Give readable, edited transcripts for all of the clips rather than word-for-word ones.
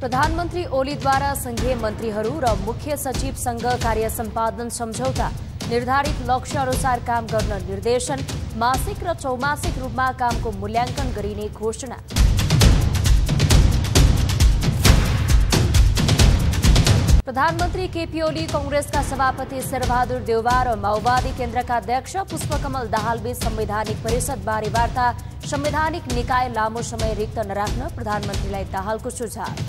प्रधानमन्त्री ओलीद्वारा संघीय मन्त्रीहरू र मुख्य सचिवसँग कार्य सम्पादन सम्झौता, निर्धारित लक्ष्य अनुसार काम गर्न निर्देशन, मासिक र चौमासिक रूपमा कामको मूल्याङ्कन गरिने घोषणा। प्रधानमन्त्री केपी ओली, कांग्रेसका सभापति शेरबहादुर देउवा र माओवादी केन्द्रका अध्यक्ष पुष्पकमल दाहालबीच संवैधानिक परिषदबारे वार्ता, संवैधानिक निकाय लामो समय रिक्त नराख्न प्रधानमन्त्रीलाई दाहालको सुझाव।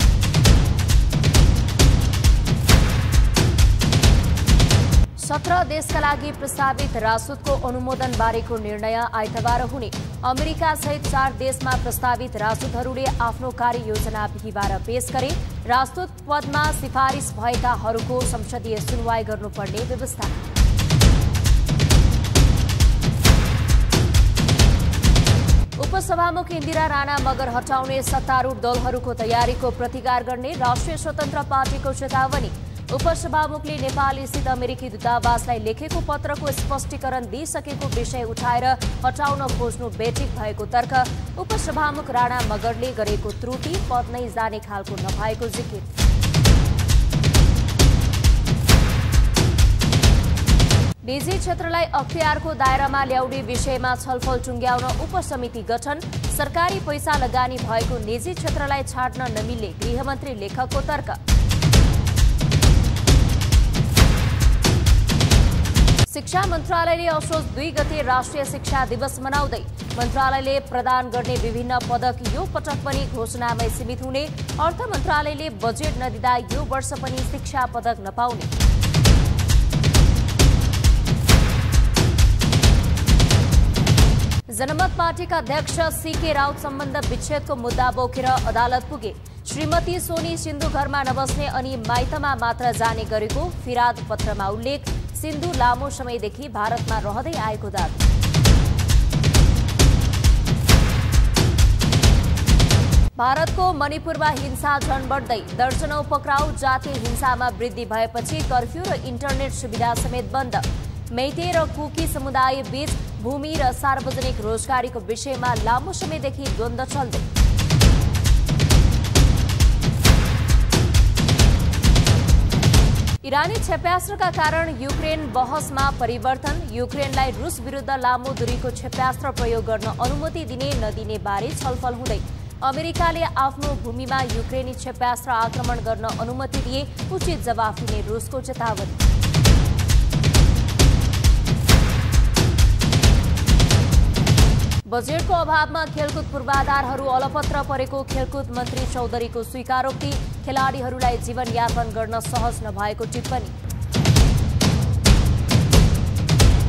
17 देशका लागि प्रस्तावित राजदूतको अनुमोदन बारेको निर्णय आइतबार हुने। अमेरिका सहित 4 देशमा प्रस्तावित राजदूतहरूले आफ्नो कार्ययोजना बिहिबार पेश गरे। राजदूत पदमा सिफारिस भएकाहरूको संसदीय सुनवाई गर्नुपर्ने व्यवस्था। उपसभामुख इन्दिरा राणा मगर हटाउने सत्तारूढ दलहरूको तयारीको प्रतिकार गर्ने राष्ट्रिय स्वतन्त्र पार्टीको चेतावनी। उपसभामुखले नेपाल स्थित अमेरिकी दूतावासलाई लेखेको पत्रको स्पष्टीकरण दिइसकेको विषय उठाएर हटाउन खोज्नु बेठिक भएको तर्क। उपसभामुख राणा मगरले गरेको त्रुटि पद नै जाने खालको नभएको जिकिर। निजी क्षेत्रलाई अख्तियारको दायरामा ल्याउने विषयमा छलफल टुङ्ग्याउन उपसमिति गठन। सरकारी पैसा लगानी भएको निजी क्षेत्रलाई छाड्न नमिल्ने गृहमन्त्री लेखकको तर्क। शिक्षा मन्त्रालयले असोज 2 गते राष्ट्रिय शिक्षा दिवस मनाउँदै मन्त्रालयले प्रदान गर्ने विभिन्न पदक यो पटक पनि घोषणामै सीमित हुने। अर्थ मन्त्रालयले बजेट नदिँदा यो वर्ष पनि शिक्षा पदक नपाउने। जनमत पार्टीका अध्यक्ष सीके राउत सम्बन्ध विच्छेदको मुद्दा बोकेर अदालत पुगे। श्रीमती सोनी सिन्धु घरमा नबस्ने अनि माइतमा मात्र जाने गरेको फिराद पत्रमा उल्लेख। सिन्धु लामो समयदेखि भारतमा रहँदै आएको दावी। भारतको मणिपुरमा हिंसा झन बढ्दै, दर्जनौं पक्राउ। जातीय हिंसामा वृद्धि भएपछि कर्फ्यू र इन्टरनेट सुविधा समेत बन्द। मेइते र कुकी समुदाय बीच भूमि र सार्वजनिक रोजगारीको विषयमा लामो समयदेखि द्वन्द्व चल्दै। इरानी क्षेप्यास्त्रका कारण युक्रेन बहसमा परिवर्तन। युक्रेनलाई रुस विरुद्ध लामो दूरीको क्षेप्यास्त्र प्रयोग गर्न अनुमति दिने नदिने बारे छलफल हुँदै। अमेरिकाले आफ्नो भूमिमा युक्रेनी क्षेप्यास्त्र आक्रमण गर्न अनुमति दिए, उचित जवाफ दिने रुसको चेतावनी। बजेटको अभावमा खेलकुद पूर्वाधारहरू अलपत्र परेको खेलकुद मन्त्री चौधरीको स्वीकारोक्ति। खेलाडीहरूलाई जीवनयापन गर्न सहज नभएको टिप्पणी।